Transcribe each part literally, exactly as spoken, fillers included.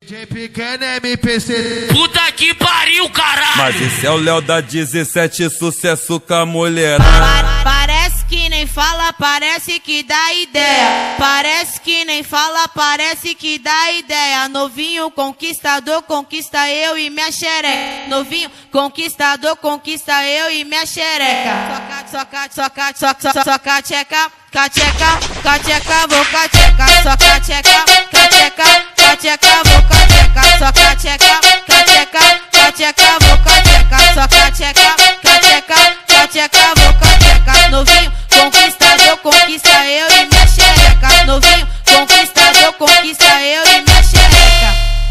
D J Pequeno M P C. Puta que pariu, caralho! Mas esse é o Léo da dezessete, sucesso com a mulher. Pa parece que nem fala, parece que dá ideia. Parece que nem fala, parece que dá ideia. Novinho conquistador, conquista eu e minha xereca. Novinho conquistador, conquista eu e minha xereca. Soca, soca, soca, soca, soca, tcheca. Cateca, cateca, vou cateca. Só cateca, cateca, cateca, vou cateca. Só cateca, cateca, cateca, vou cateca. Só cateca, cateca, cateca, vou cateca. Novinho conquistador, conquista eu e minha xereca. Novinho conquistador, conquista eu e minha xereca.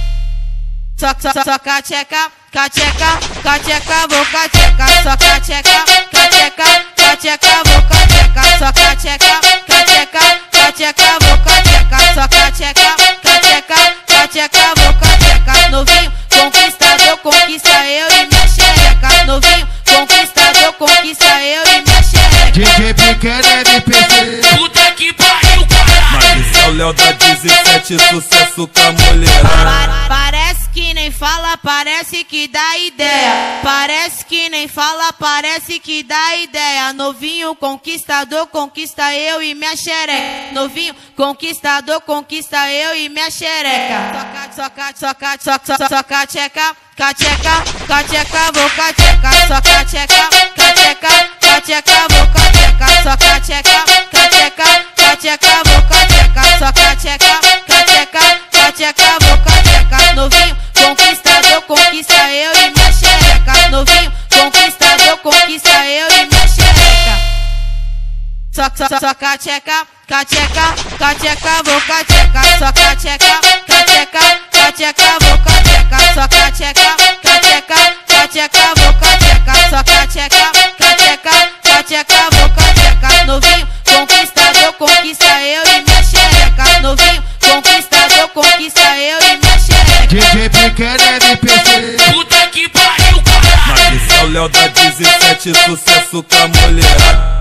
Só, só, só cateca, cateca, cateca, vou cateca. Só cateca, cateca, cateca, vou cateca. Só cateca, cateca, cateca, vou cateca. Só cateca, cateca, cateca, vou cateca. Novinho conquistador, conquista eu e minha xereca. Novinho conquistador, conquista eu e minha xereca. D J Pequeno M P C. Puta que pariu, caralho! Mas esse é o Léo da dezessete, sucesso com a mulher. Pa parece que nem fala, parece que dá ideia. Parece que nem fala, parece que dá ideia. Novinho conquistador, conquista eu e minha xereca. Novinho conquistador, conquista eu e minha xereca. Soca, soca, soca, soca, soca, tcheca. Cateca, cateca, vou cateca. Só cateca, cateca, cateca, vou cateca. Só cateca, cateca, cateca, vou cateca. Só cateca, cateca, cateca, vou cateca. Novinho conquistador, conquista eu e minha xereca. Novinho conquistador, conquista eu e minha xereca. Só, só, só cateca, cateca, cateca, vou cateca. Só cateca, cateca, cateca, vou cateca. Só cateca, cateca, cateca, vou cateca. Só cateca, cateca, cateca, vou cateca. Novinho conquistador, conquista eu e minha xereca. Novinho conquistador, conquista eu e minha xereca. D J Pequeno M P C. Puta que pariu, caralho! Mas esse é o Léo da dezessete, sucesso com a mulher.